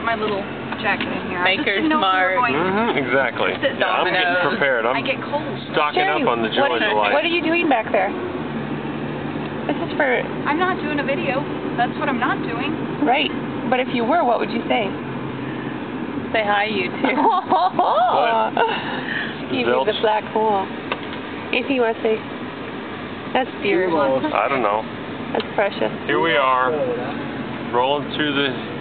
my little jacket in here. Maker smart. Exactly. Yeah, I'm getting prepared. I get cold. Stocking Sherri, up on the joys of life. what are you doing back there? This is for... I'm not doing a video. That's what I'm not doing. Right. But if you were, what would you say? Say hi, you two. What? Give me the black hole. Anything you want to say? That's beautiful. I don't know. That's precious. Here we are, rolling through the